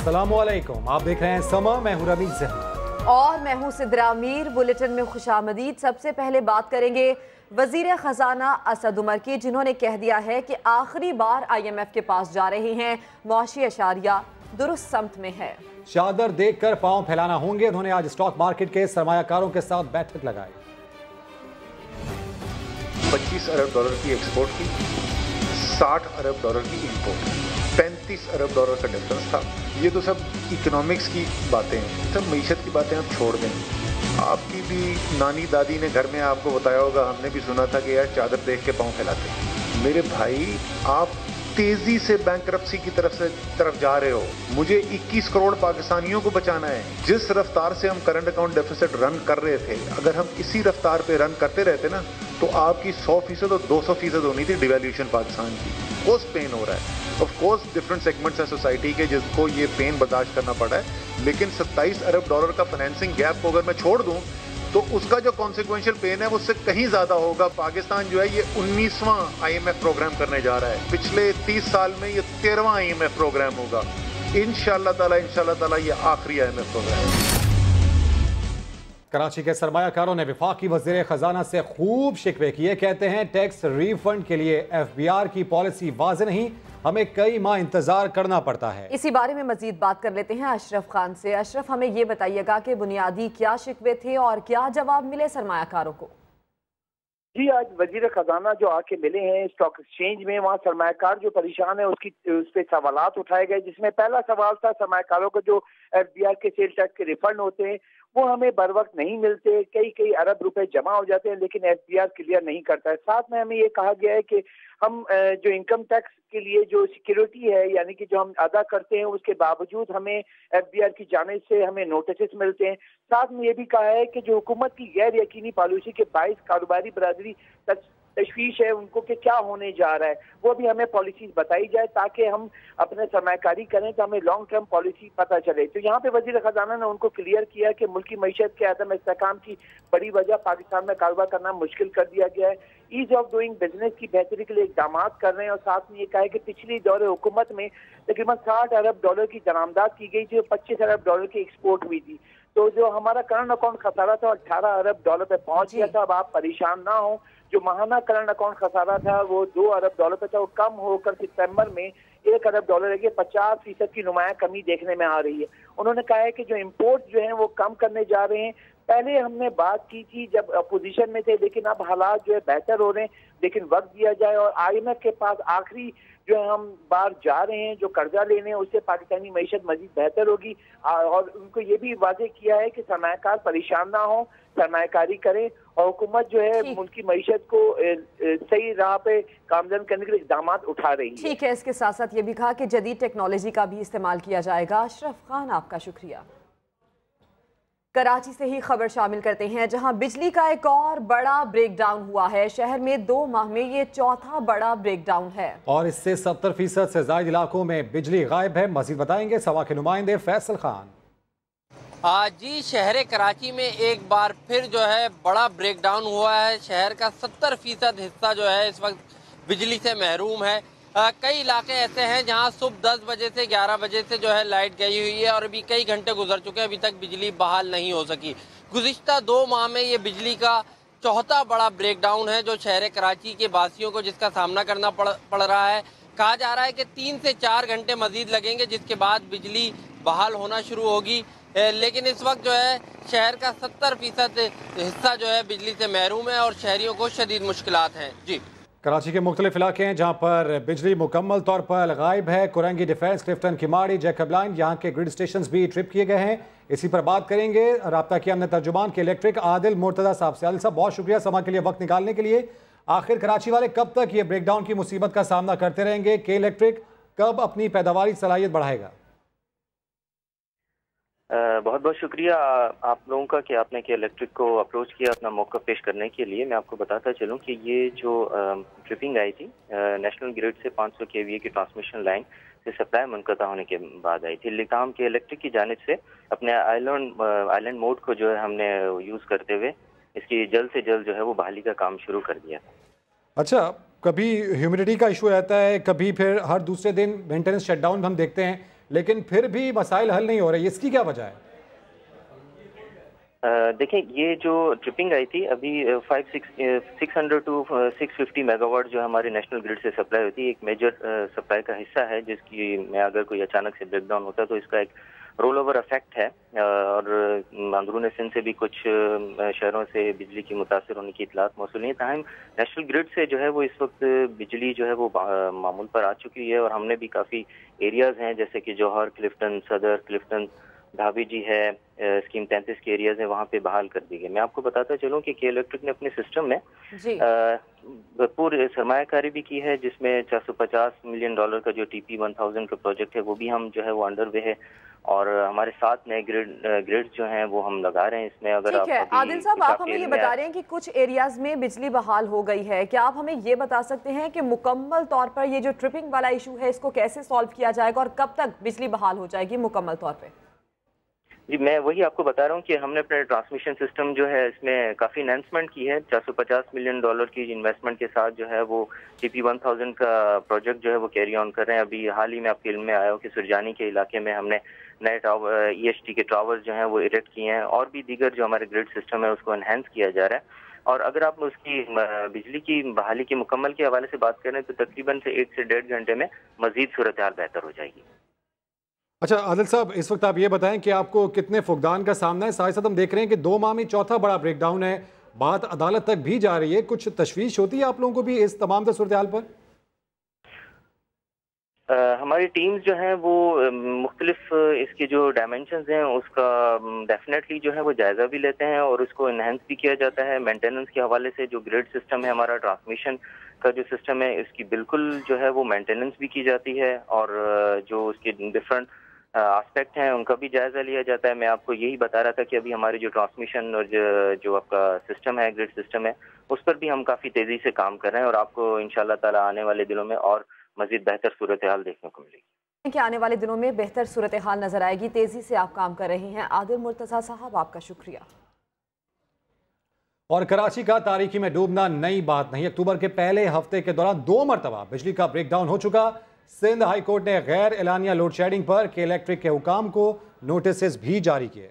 अस्सलामुअलैकुम, आप देख रहे हैं समा, मैं हूं रमीज ज़हन और मैं हूं सिद्रा अमीर। बुलेटिन में खुशामदीद। सबसे पहले बात करेंगे वजीर खजाना असद उमर की, जिन्होंने कह दिया है कि आखिरी बार IMF के पास जा रहे हैं। मुआशी अशारिया दुरुस्त समत में है। चादर देखकर पांव फैलाना होंगे। उन्होंने आज स्टॉक मार्केट के सरमायाकारों के साथ बैठक लगाई। 25 अरब डॉलर की एक्सपोर्ट की, 60 अरब डॉलर की इंपोर्ट, 35 अरब डॉलर का डिफरेंस था। ये तो सब इकोनॉमिक्स की बातें हैं, सब मईशत की बातें आप छोड़ दें। आपकी भी नानी दादी ने घर में आपको बताया होगा, हमने भी सुना था कि यार चादर देख के पाँव फैलाते। मेरे भाई, आप तेजी से बैंकरप्सी की तरफ जा रहे हो। मुझे 21 करोड़ पाकिस्तानियों को बचाना है। जिस रफ्तार से हम करंट अकाउंट डेफिसिट रन कर रहे थे, अगर हम इसी रफ्तार पे रन करते रहते ना, तो आपकी 100% और 200% होनी थी डिवैल्यूएशन पाकिस्तान की। कोर्स पेन हो रहा है, ऑफ कोर्स डिफरेंट सेगमेंट्स हैं सोसाइटी के जिसको ये पेन बर्दाश्त करना पड़ा है, लेकिन 27 अरब डॉलर का फाइनेंसिंग गैप को अगर मैं छोड़ दूं तो उसका जो कॉन्सिक्वेंशियल पेन है वो उससे कहीं ज्यादा होगा। पाकिस्तान जो है ये 19वां IMF प्रोग्राम करने जा रहा है। पिछले 30 साल में ये 13वां IMF प्रोग्राम होगा। इंशाअल्लाह ताला ये आखिरी IMF प्रोग्राम है। कराची के सरमायाकारों ने वफाकी वज़ीर खजाना से खूब शिकवे किए। कहते हैं टैक्स रिफंड के लिए FBR की पॉलिसी वाज़ेह नहीं, हमें कई माह इंतजार करना पड़ता है। इसी बारे में मजीद बात कर लेते हैं अशरफ खान से। अशरफ, हमें ये बताइएगा कि बुनियादी क्या शिकवे थे और क्या जवाब मिले सरमायाकारों को? जी, आज वजीर खजाना जो आके मिले हैं स्टॉक एक्सचेंज में, वहाँ सरमायाकार जो परेशान है उस पे सवालात उठाए गए, जिसमें पहला सवाल था सरमायाकारों को जो FBR के सेल टैक्स के रिफंड होते हैं वो हमें बर वक्त नहीं मिलते। कई अरब रुपए जमा हो जाते हैं लेकिन FBR क्लियर नहीं करता है। साथ में हमें ये कहा गया है कि हम जो इनकम टैक्स के लिए जो सिक्योरिटी है, यानी कि जो हम अदा करते हैं, उसके बावजूद हमें FBR की जानिब से हमें नोटिस मिलते हैं। साथ में ये भी कहा है कि जो हुकूमत की गैर यकीनी पॉलिसी के बाइस कारोबारी बरादरी तशवीश है उनको कि क्या होने जा रहा है, वो भी हमें पॉलिसीज बताई जाए ताकि हम अपने सरमायाकारी करें तो हमें लॉन्ग टर्म पॉलिसी पता चले। तो यहाँ पे वजीर खजाना ने उनको क्लियर किया कि मुल्की मईशत के अदम इस्तेहकाम की बड़ी वजह पाकिस्तान में कारोबार करना मुश्किल कर दिया गया है। ईज ऑफ डूइंग बिजनेस की बेहतरी के लिए इकदाम कर रहे हैं। और साथ में ये कहा है कि पिछली दौरे हुकूमत में तकरीबन 60 अरब डॉलर की दरामदाद की गई थी और 25 अरब डॉलर की एक्सपोर्ट हुई थी। तो जो हमारा करंट अकाउंट खसारा था 18 अरब डॉलर पे पहुंच गया था। अब आप परेशान ना हो, जो माहाना करंट अकाउंट खसारा था वो 2 अरब डॉलर पे था, वो कम होकर सितंबर में 1 अरब डॉलर है, 50% की नुमाया कमी देखने में आ रही है। उन्होंने कहा है कि जो इम्पोर्ट जो है वो कम करने जा रहे हैं। पहले हमने बात की थी जब अपोजिशन में थे, लेकिन अब हालात जो है बेहतर हो रहे हैं, लेकिन वक्त दिया जाए। और IMF के पास आखिरी जो है हम बार जा रहे हैं जो कर्जा लेने हैं, उससे पाकिस्तानी मईशत मजीद बेहतर होगी। और उनको ये भी वादे किया है कि सरमायाकार परेशान ना हो, सरमायाकारी करें और हुकूमत जो है मुल्की मईशत को सही राह पे कामयाब करने के लिए इक़दाम उठा रही है। ठीक है, इसके साथ साथ ये भी कहा कि जदीद टेक्नोलॉजी का भी इस्तेमाल किया जाएगा। अशरफ खान, आपका शुक्रिया। कराची से ही खबर शामिल करते हैं, जहां बिजली का एक और बड़ा ब्रेकडाउन हुआ है। शहर में 2 माह में ये चौथा बड़ा ब्रेकडाउन है और इससे 70% से ज्यादा इलाकों में बिजली गायब है। मजीद बताएंगे सवा के नुमाइंदे फैसल खान। जी, शहर कराची में एक बार फिर जो है बड़ा ब्रेकडाउन हुआ है। शहर का 70% हिस्सा जो है इस वक्त बिजली से महरूम है। कई इलाके ऐसे हैं जहां सुबह 10 बजे से 11 बजे से जो है लाइट गई हुई है और अभी कई घंटे गुजर चुके हैं, अभी तक बिजली बहाल नहीं हो सकी। गुज़िश्ता 2 माह में ये बिजली का चौथा बड़ा ब्रेकडाउन है जो शहर कराची के वासियों को जिसका सामना करना पड़ रहा है। कहा जा रहा है कि 3 से 4 घंटे मजीद लगेंगे जिसके बाद बिजली बहाल होना शुरू होगी। लेकिन इस वक्त जो है शहर का 70% हिस्सा जो है बिजली से महरूम है और शहरियों को शदीद मुश्किलात हैं। जी, कराची के मुख्तलिफ इलाके हैं जहाँ पर बिजली मुकम्मल तौर पर गायब है। Korangi, Defence, Clifton, Keamari, Jacob line, यहाँ के ग्रिड स्टेशन भी ट्रिप किए गए हैं। इसी पर बात करेंगे। राब्ता किया हमने तर्जुमान के इलेक्ट्रिक आदिल मुर्तजा साहब से। आदिल साहब, बहुत शुक्रिया समा के लिए वक्त निकालने के लिए। आखिर कराची वाले कब तक ये ब्रेकडाउन की मुसीबत का सामना करते रहेंगे? के इलेक्ट्रिक कब अपनी पैदावारी सलाहियत बढ़ाएगा? बहुत बहुत शुक्रिया आप लोगों का कि आपने के इलेक्ट्रिक को अप्रोच किया अपना मौका पेश करने के लिए। मैं आपको बताता चलूं कि ये जो ट्रिपिंग आई थी नेशनल ग्रिड से 500 kVA की ट्रांसमिशन लाइन से सप्लाई मुनक़ता होने के बाद आई थी। लिकाम के इलेक्ट्रिक की जानिब से अपने आइलैंड मोड को जो है हमने यूज़ करते हुए इसकी जल्द से जल्द जो है वो बहाली का काम शुरू कर दिया। अच्छा, कभी ह्यूमिडिटी का इशू रहता है, कभी फिर हर दूसरे दिन मेंटेनेंस शटडाउन हम देखते हैं। लेकिन फिर भी मसाइल हल नहीं हो रहे, इसकी क्या वजह है? देखें, ये जो ट्रिपिंग आई थी अभी 600 to 650 मेगावाट जो हमारे नेशनल ग्रिड से सप्लाई होती है, एक मेजर सप्लाई का हिस्सा है, जिसकी में अगर कोई अचानक से ब्रेकडाउन होता है तो इसका एक रोल ओवर इफेक्ट है। और अंदरून सिंध से भी कुछ शहरों से बिजली की मुतासर होने की इतलात मौसूल नहीं। ताहम नेशनल ग्रिड से जो है वो इस वक्त बिजली जो है वो मामूल पर आ चुकी है, और हमने भी काफ़ी एरियाज़ हैं जैसे कि जौहर, क्लिफ्टन, सदर, क्लिफ्टन, धाबी जी है, स्कीम 33 के एरियाज हैं, वहाँ पे बहाल कर दी गई। मैं आपको बताता चलूँ कि के इलेक्ट्रिक ने अपने सिस्टम में भरपूर सरमायाकारी भी की है, जिसमें $450 मिलियन का जो TP1000 का प्रोजेक्ट है वो भी हम जो है वो अंडर वे है, और हमारे 7 नए ग्रिड जो हैं वो हम लगा रहे हैं इसमें। अगर ठीक है आदिल साहब, आप हमें ये बता रहे हैं कि कुछ एरियाज में बिजली बहाल हो गई है, क्या आप हमें ये बता सकते हैं कि मुकम्मल तौर पर ये जो ट्रिपिंग वाला इशू है इसको कैसे सॉल्व किया जाएगा और कब तक बिजली बहाल हो जाएगी मुकम्मल तौर पर? जी, मैं वही आपको बता रहा हूँ कि हमने अपने ट्रांसमिशन सिस्टम जो है इसमें काफ़ी एनहांसमेंट की है। $450 मिलियन की इन्वेस्टमेंट के साथ जो है वो TP1000 का प्रोजेक्ट जो है वो कैरी ऑन कर रहे हैं। अभी हाल ही में आपके इल्म में आया हो कि सुरजानी के इलाके में हमने नए टावर EHT के टावर्स जो हैं वो इरेक्ट किए हैं, और भी दीगर जो हमारे ग्रिड सिस्टम है उसको एनहेंस किया जा रहा है। और अगर आप उसकी बिजली की बहाली की मुकम्मल के हवाले से बात करें तो तकरीबन से 1 से 1.5 घंटे में मजीद सूरत हाल बेहतर हो जाएगी। अच्छा आदिल साहब, इस वक्त आप ये बताएं कि आपको कितने फुकदान का सामना है? साथ ही साथ हम देख रहे हैं कि 2 माह में चौथा बड़ा ब्रेकडाउन है, बात अदालत तक भी जा रही है, कुछ तशवीश होती है आप लोगों को भी इस तमाम सूरत हाल पर? हमारी टीम्स जो हैं वो मुख्तलिफ इसके जो डायमेंशंस हैं उसका डेफिनेटली जो है वो जायज़ा भी लेते हैं, और उसको इन्हेंस भी किया जाता है। मेंटेनेंस के हवाले से जो ग्रिड सिस्टम है हमारा, ट्रांसमिशन का जो सिस्टम है, इसकी बिल्कुल जो है वो मेंटेनेंस भी की जाती है, और जो उसके डिफरेंट एस्पेक्ट हैं उनका भी जायज़ा लिया जाता है। मैं आपको यही बता रहा था कि अभी हमारी जो ट्रांसमिशन और जो आपका सिस्टम है, ग्रिड सिस्टम है, उस पर भी हम काफ़ी तेज़ी से काम कर रहे हैं, और आपको इंशाअल्लाह ताला आने वाले दिनों में और मजीद बेहतर सूरत हाल देखने को मिलेगी। कि आने वाले दिनों में बेहतर सूरत हाल नजर आएगी, तेजी से आप काम कर रहे हैं। आदिल मुर्तज़ा साहब, आपका शुक्रिया। और कराची का तारीकी में डूबना नई बात नहीं। अक्टूबर के पहले हफ्ते के दौरान 2 मरतबा बिजली का ब्रेकडाउन हो चुका। सिंध हाई कोर्ट ने गैर एलानिया लोड शेडिंग पर के इलेक्ट्रिक के हुकाम को नोटिस भी जारी किए।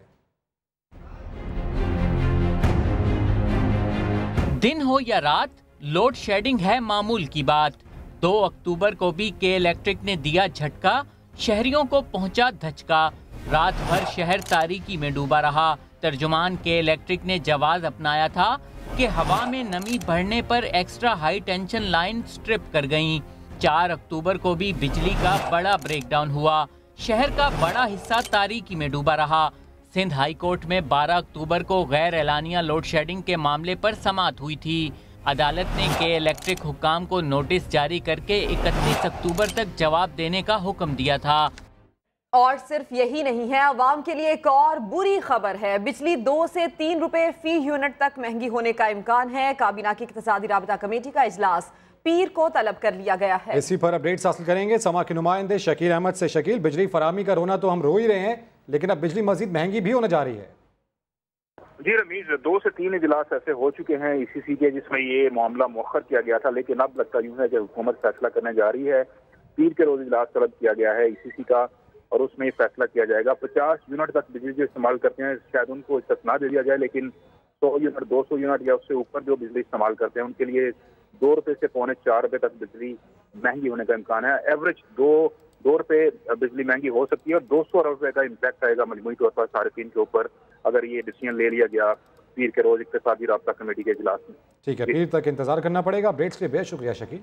दिन हो या रात, लोड शेडिंग है मामूल की बात। 2 अक्टूबर को भी के इलेक्ट्रिक ने दिया झटका, शहरियों को पहुंचा धचका। रात भर शहर तारीकी में डूबा रहा। तर्जुमान के इलेक्ट्रिक ने जवाब अपनाया था कि हवा में नमी बढ़ने पर extra high tension line trip कर गईं। 4 अक्टूबर को भी बिजली का बड़ा ब्रेकडाउन हुआ। शहर का बड़ा हिस्सा तारीकी में डूबा रहा। सिंध हाई कोर्ट में 12 अक्टूबर को गैर एलानिया लोड शेडिंग के मामले पर समाअत हुई थी। अदालत ने के इलेक्ट्रिक हुक्काम को नोटिस जारी करके 31 अक्टूबर तक जवाब देने का हुक्म दिया था। और सिर्फ यही नहीं है, अवाम के लिए एक और बुरी खबर है। बिजली 2 से 3 रुपए फी यूनिट तक महंगी होने का इम्कान है। काबीना की इक़्तिसादी राबता कमेटी का इजलास पीर को तलब कर लिया गया है। इसी पर अपडेट्स हासिल करेंगे समा के नुमाइंदे शकील अहमद से। शकील, बिजली फराहमी का रोना तो हम रो ही रहे हैं, लेकिन अब बिजली मजीद महंगी भी होने जा रही है। जी रमीज, 2 से 3 इजलास ऐसे हो चुके हैं ECC के जिसमें ये मामला मुअख्खर किया गया था, लेकिन अब लगता यूं है कि हुकूमत फैसला करने जा रही है। पीर के रोज इजलास तलब किया गया है ECC का, और उसमें ये फैसला किया जाएगा। 50 यूनिट तक बिजली जो इस्तेमाल करते हैं शायद उनको इस्तिस्ना दे दिया जाए, लेकिन 100 यूनिट 200 यूनिट या उससे ऊपर जो बिजली इस्तेमाल करते हैं उनके लिए 2 रुपए से पौने 4 रुपए तक बिजली महंगी होने का इम्कान है। एवरेज 2 रुपए बिजली महंगी हो सकती है, और 200 रुपए का इम्पैक्ट आएगा मजमूई तौर पर 3.5 के ऊपर, अगर ये डिसीजन ले लिया गया पीर के रोज इक़्तिसादी राबता कमेटी के इजलास में। ठीक है, पीर तक इंतजार करना पड़ेगा। अपडेट्स के लिए बेहद शुक्रिया शकील।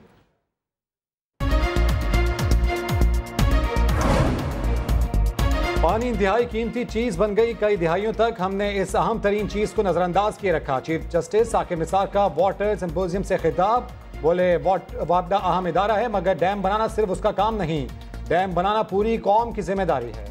पानी इंतहाई कीमती चीज बन गई। कई दिहाइयों तक हमने इस अहम तरीन चीज को नजरअंदाज किए रखा। चीफ जस्टिस साकिब निसार का वाटर सिंपोजियम से खिताब, बोले वापडा अहम इदारा है, मगर डैम बनाना सिर्फ उसका काम नहीं, डैम बनाना पूरी कौम की जिम्मेदारी है।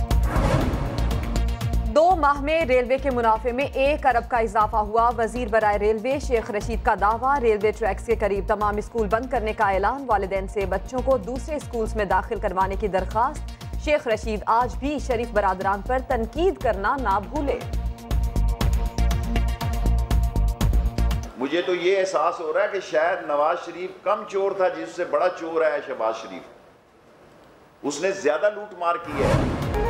2 माह में रेलवे के मुनाफे में 1 अरब का इजाफा हुआ। वजीर बराए रेलवे शेख रशीद का दावा। रेलवे ट्रैक्स के करीब तमाम स्कूल बंद करने का ऐलान। वालिदैन से बच्चों को दूसरे स्कूल्स में दाखिल करवाने की दरख्वास्त। शेख रशीद आज भी शरीफ बरादरान पर तनकीद करना ना भूले। मुझे तो ये एहसास हो रहा है कि शायद नवाज शरीफ कम चोर था जिससे बड़ा चोर है शहबाज शरीफ। उसने ज्यादा लूट मार की है।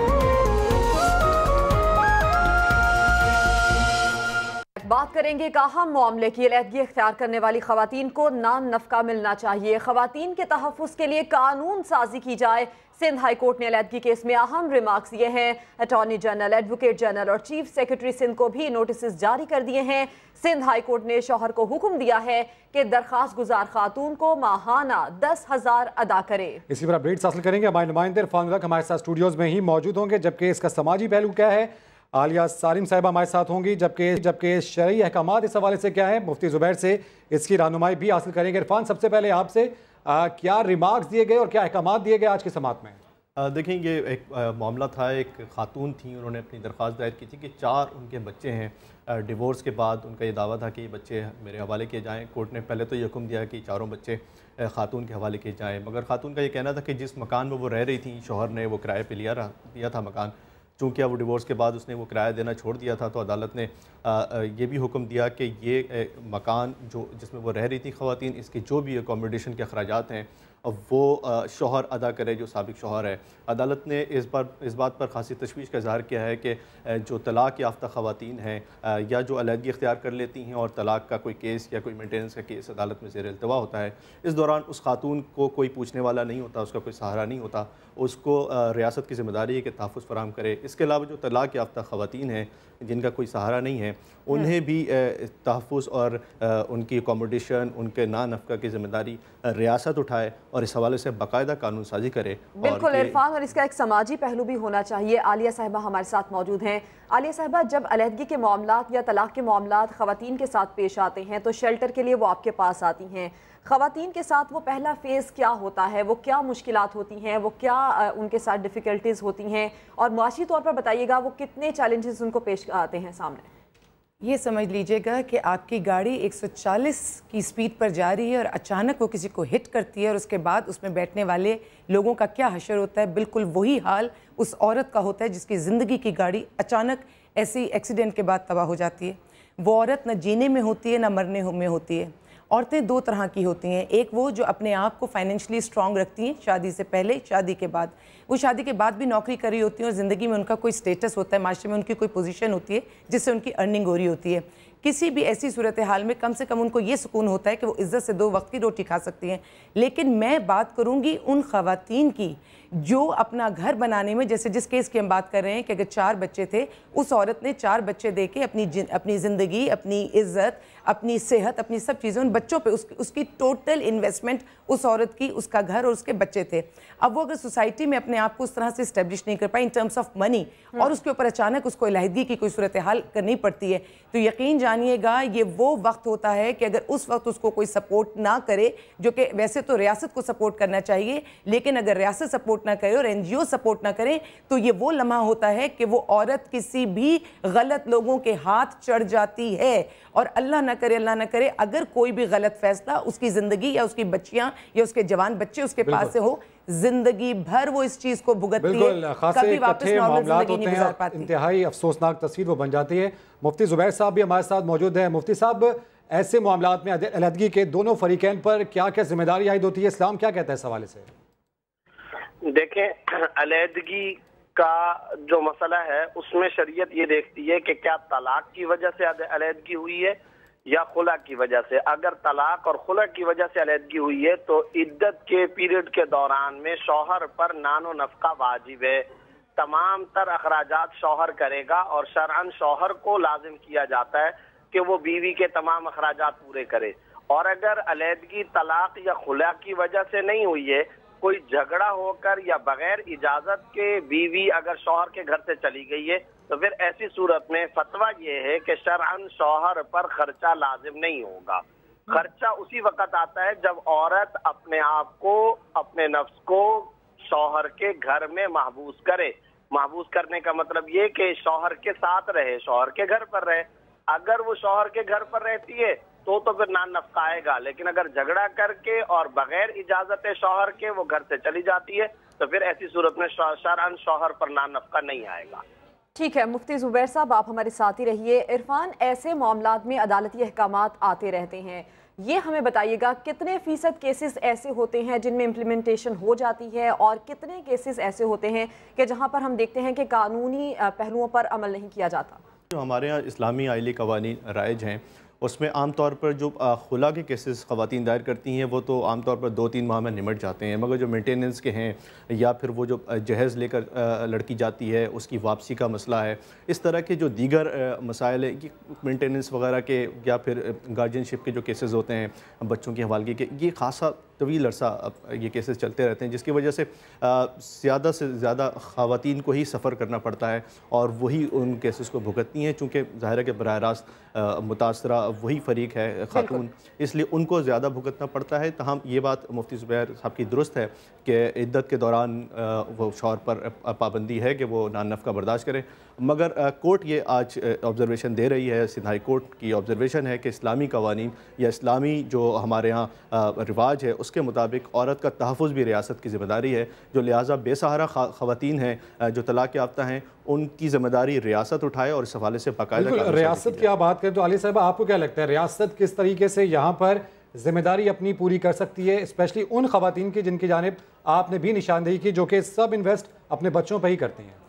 बात करेंगे एक अहम मामले की। अलहदगी इख्तियार करने वाली खवातीन को नान नफका मिलना चाहिए। खवातीन के तहफ़्फ़ुज़ के लिए कानून साजी की जाए। सिंध हाई कोर्ट ने अलहदगी केस में अहम रिमार्क्स दिए हैं। अटॉर्नी जनरल, एडवोकेट जनरल और चीफ सेक्रेटरी सिंध को भी नोटिस जारी कर दिए हैं। सिंध हाई कोर्ट ने शौहर को हुक्म दिया है कि दरखास्त गुजार खातून को माहाना 10,000 अदा करे। इसी पर अपडेट्स हासिल करेंगे। हमारे नुमाइंदे इरफान उल हक हमारे साथ स्टूडियोज में ही मौजूद होंगे, जबकि इसका समाजी पहलू क्या है आलिया सालिम साहिबा हमारे साथ होंगी, जबकि शरई अहकामात इस हवाले से क्या है मुफ्ती ज़ुबैर से इसकी रहनुमाई भी हासिल करेंगे। इरफान, सबसे पहले आपसे क्या रिमार्क्स दिए गए और क्या अहकामात दिए गए आज की समात में? देखें, ये एक मामला था। एक खातून थी, उन्होंने अपनी दरख्वास्त दायर की थी कि 4 उनके बच्चे हैं। डिवोर्स के बाद उनका ये दावा था कि ये बच्चे मेरे हवाले किए जाएँ। कोर्ट ने पहले तो ये हुक्म दिया कि चारों बच्चे खातून के हवाले किए जाएँ, मगर खातून का ये कहना था कि जिस मकान में वो रह रही थी, शौहर ने वो किराए पे दिया था मकान। चूँकि अब वो डिवोर्स के बाद उसने वो किराया देना छोड़ दिया था, तो अदालत ने ये भी हुक्म दिया कि ये मकान जिसमें वो रह रही थी ख़वातीन, इसके जो भी अकोमोडेशन के अखराजात हैं वो शौहर अदा करे, जो साबिक शौहर है। अदालत ने इस बात पर खासी तशवीश का इज़हार किया है कि जो तलाक़ याफ्ता ख़वातीन हैं या जो अलहदगी इख्तियार कर लेती हैं और तलाक़ का कोई केस या कोई मेंटेनेंस का केस अदालत में ज़ेर इल्तवा होता है, इस दौरान उस खातून को कोई पूछने वाला नहीं होता, उसका कोई सहारा नहीं होता। उसको रियासत की ज़िम्मेदारी है कि तहफ़्फ़ुज़ फ़राहम करे। इसके अलावा जो तलाक़ याफ्ता ख़वातीन हैं जिनका कोई सहारा नहीं है, उन्हें भी तहफ़्फ़ुज़ और उनकी अकोमोडेशन, उनके नानफ़का की ज़िम्मेदारी रियासत उठाए और इस हवाले से बाकायदा कानून साजी करे। बिल्कुल इरफान, और इसका एक समाजी पहलू भी होना चाहिए। आलिया साहिबा हमारे साथ मौजूद हैं। आलिया साहिबा, जब अलहदगी के मामलात या तलाक़ के मामलात ख़वातीन के साथ पेश आते हैं तो शेल्टर के लिए वो आपके पास आती हैं। ख़वातीन के साथ वो पहला फ़ेज़ क्या होता है, वो क्या मुश्किलात होती हैं, वो क्या उनके साथ डिफ़िकल्टीज़ होती हैं, और मुआशी तौर पर बताइएगा वो कितने चैलेंजेस उनको पेश आते हैं सामने? ये समझ लीजिएगा कि आपकी गाड़ी 140 की स्पीड पर जा रही है और अचानक वो किसी को हिट करती है और उसके बाद उसमें बैठने वाले लोगों का क्या हशर होता है, बिल्कुल वही हाल उस औरत का होता है जिसकी ज़िंदगी की गाड़ी अचानक ऐसी एक्सीडेंट के बाद तबाह हो जाती है। वो औरत न जीने में होती है न मरने में होती है। औरतें 2 तरह की होती हैं, एक वो जो अपने आप को फाइनेंशियली स्ट्रॉन्ग रखती हैं शादी से पहले, शादी के बाद वो शादी के बाद भी नौकरी कर रही होती हैं और ज़िंदगी में उनका कोई स्टेटस होता है, माशरे में उनकी कोई पोजीशन होती है जिससे उनकी अर्निंग हो रही होती है। किसी भी ऐसी सूरत हाल में कम से कम उनको ये सुकून होता है कि वो इज़्ज़त से 2 वक्त की रोटी खा सकती हैं। लेकिन मैं बात करूँगी उन ख़वातीन की जो अपना घर बनाने में, जैसे जिस केस की हम बात कर रहे हैं कि अगर 4 बच्चे थे, उस औरत ने 4 बच्चे दे के अपनी ज़िंदगी, अपनी इज़्ज़त, अपनी सेहत, अपनी सब चीज़ें उन बच्चों पे, उसकी टोटल इन्वेस्टमेंट उस औरत की, उसका घर और उसके बच्चे थे। अब वो अगर सोसाइटी में अपने आप को उस तरह से इस्टेब्लिश नहीं कर पाई इन टर्म्स ऑफ मनी और उसके ऊपर अचानक उसको अलहदगी की कोई सूरत हाल करनी पड़ती है, तो यकीन जानिएगा ये वो वक्त होता है कि अगर उस वक्त उसको कोई सपोर्ट ना करे, जो कि वैसे तो रियासत को सपोर्ट करना चाहिए, लेकिन अगर रियासत सपोर्ट ना करे और NGO सपोर्ट ना करें, तो ये वो लम्हा होता है कि वो औरत किसी भी गलत लोगों के हाथ चढ़ जाती है। और अल्लाह ना करे अगर कोई भी गलत फैसला उसकी ज़िंदगी या उसकी बच्चियां या उसके जवान बच्चे उसके पास से हो, जिंदगी भर वो इस चीज़ को भुगतती है, कभी वापस नॉर्मल जिंदगी नहीं गुजार पाती। इंतहाई अफसोसनाक तस्वीर वो बन जाती है। मुफ्ती ज़ुबैर साहब भी हमारे साथ मौजूद हैं। मुफ्ती साहब, ऐसे मामलात में अलहदगी के दोनों फरीकैन पर क्या क्या जिम्मेदारी आयद होती है, इस्लाम क्या कहता है इस हवाले से? देखें, अलहदगी का जो मसला है उसमें शरीयत ये देखती है कि क्या तलाक की वजह से अलहदगी हुई है या खुला की वजह से। अगर तलाक और खुला की वजह से अलहदगी हुई है तो इद्दत के पीरियड के दौरान में शौहर पर नानो नफका वाजिब है। तमाम तर अखराजात शौहर करेगा और शरअन शौहर को लाजिम किया जाता है कि वो बीवी के तमाम अखराजात पूरे करे। और अगर अलहदगी तलाक या खुला की वजह से नहीं हुई है, कोई झगड़ा होकर या बगैर इजाजत के बीवी अगर शौहर के घर से चली गई है, तो फिर ऐसी सूरत में फतवा ये है कि शरअन शौहर पर खर्चा लाजिम नहीं होगा। खर्चा उसी वक्त आता है जब औरत अपने आप को, अपने नफ्स को शौहर के घर में महबूस करे। महबूस करने का मतलब ये कि शौहर के साथ रहे, शौहर के घर पर रहे। अगर वो शौहर के घर पर रहती है तो फिर नान नफका आएगा, लेकिन अगर झगड़ा करके और बगैर इजाजत शौहर के वो घर से चली जाती है तो फिर ऐसी सूरत में शरअन शौहर पर नान नफका नहीं आएगा। ठीक है मुफ्ती ज़ुबैर साहब, आप हमारे साथ ही रहिए। इरफान, ऐसे मामलात में अदालती अहकामात आते रहते हैं, ये हमें बताइए गا कितने फीसद केसेस ऐसे होते हैं जिनमें इम्प्लीमेंटेशन हो जाती है और कितने केसेस ऐसे होते हैं कि जहां पर हम देखते हैं कि कानूनी पहलुओं पर अमल नहीं किया जाता? जो हमारे यहाँ इस्लामी आइली कवानीन राइज हैं उसमें आम तौर पर जो खुला के केसेस ख़वातीन दायर करती हैं वो तो आम तौर पर 2-3 माह में निमट जाते हैं, मगर जो मेंटेनेंस के हैं या फिर वो जो जहेज़ लेकर लड़की जाती है उसकी वापसी का मसला है, इस तरह के जो दीगर मसाइल हैं कि मेंटेनेंस वगैरह के या फिर गार्जियनशिप के जो केसेस होते हैं बच्चों की हवालगी के, ये खासा तवील अरसा ये केसेस चलते रहते हैं, जिसकी वजह से ज़्यादा से ज़्यादा ख़वातीन को ही सफ़र करना पड़ता है और वही उन केसेस को भुगतती हैं, चूँकि ज़ाहिर है कि बराह रास्त मुतासरा वही फ़रीक है ख़ातून, इसलिए उनको ज़्यादा भुगतना पड़ता है। तहम ये बात मुफ्ती ज़ुबैर साहब की दुरुस्त है कि इद्दत के दौरान वो शौहर पर पाबंदी है कि वो नान नफ़का बर्दाश्त करें, मगर कोर्ट ये आज ऑब्ज़र्वेशन दे रही है, सिंध हाई कोर्ट की ऑब्ज़र्वेशन है कि इस्लामी कवानीन या इस्लामी जो हमारे यहाँ रिवाज है उसके मुताबिक औरत का तहफ़्फ़ुज़ भी रियासत की ज़िम्मेदारी है, जो लिहाजा बेसहारा ख़वातीन हैं जो तलाक़ याफ्ता हैं उनकी ज़िम्मेदारी रियासत उठाए और इस हवाले से बाकायदा रियासत की आप बात करें तो अली साहब आपको क्या लगता है रियासत किस तरीके से यहाँ पर ज़िम्मेदारी अपनी पूरी कर सकती है, स्पेशली उन ख़वातीन की जिनकी जानिब आपने भी निशानदेही की जो कि सब इन्वेस्ट अपने बच्चों पर ही करती हैं?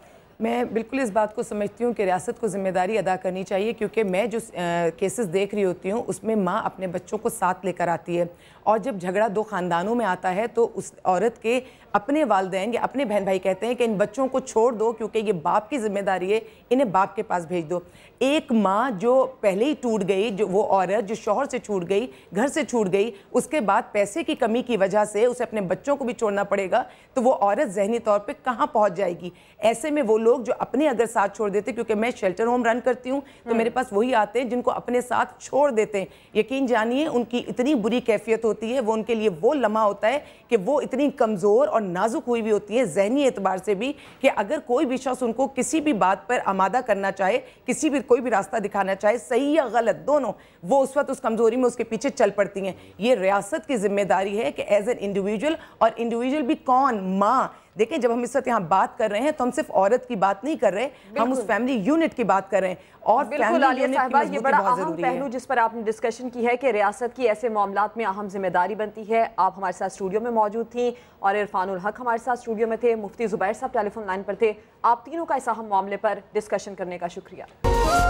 मैं बिल्कुल इस बात को समझती हूँ कि रियासत को ज़िम्मेदारी अदा करनी चाहिए, क्योंकि मैं जो केसेस देख रही होती हूँ उसमें माँ अपने बच्चों को साथ लेकर आती है और जब झगड़ा 2 ख़ानदानों में आता है तो उस औरत के अपने वालिदैन या अपने बहन भाई कहते हैं कि इन बच्चों को छोड़ दो क्योंकि ये बाप की ज़िम्मेदारी है, इन्हें बाप के पास भेज दो। एक माँ जो पहले ही टूट गई, जो वो औरत जो शौहर से छूट गई, घर से छूट गई, उसके बाद पैसे की कमी की वजह से उसे अपने बच्चों को भी छोड़ना पड़ेगा, तो वो औरत ज़हनी तौर पे कहाँ पहुँच जाएगी। ऐसे में वो लोग जो अपने अगर साथ छोड़ देते, क्योंकि मैं शेल्टर होम रन करती हूँ तो मेरे पास वही आते हैं जिनको अपने साथ छोड़ देते हैं, यकीन जानिए उनकी इतनी बुरी कैफियत होती है, वो उनके लिए वो लम्हा होता है कि वो इतनी कमज़ोर और नाजुक हुई भी होती है ज़हनी एतबार से भी, कि अगर कोई भी शख्स उनको किसी भी बात पर आमादा करना चाहे, किसी भी कोई भी रास्ता दिखाना चाहे, सही या गलत दोनों, वो उस वक्त उस कमज़ोरी में उसके पीछे चल पड़ती हैं। ये रियासत की जिम्मेदारी है कि एज एन इंडिविजुअल, और इंडिविजुअल भी कौन, माँ। देखें, जब हम इस वक्त यहाँ बात कर रहे हैं तो हम सिर्फ औरत की बात नहीं कर रहे, हम उस फैमिली यूनिट की बात कर रहे हैं। और बिल्कुल आलिया साहिबा, ये बड़ा अहम पहलू जिस पर आपने डिस्कशन की है कि रियासत की ऐसे मामलात में अहम जिम्मेदारी बनती है। आप हमारे साथ स्टूडियो में मौजूद थी और इरफानुल हक हमारे साथ स्टूडियो में थे, मुफ्ती ज़ुबैर साहब टेलीफोन लाइन पर थे। आप तीनों का इस अहम मामले पर डिस्कशन करने का शुक्रिया।